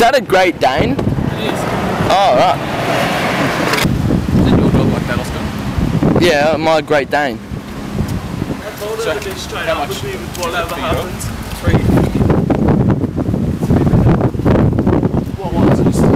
that a Great Dane? It is. Oh, right. Is it your dog like that, Oscar? Yeah, my Great Dane. So, how much? Whatever happens. 3.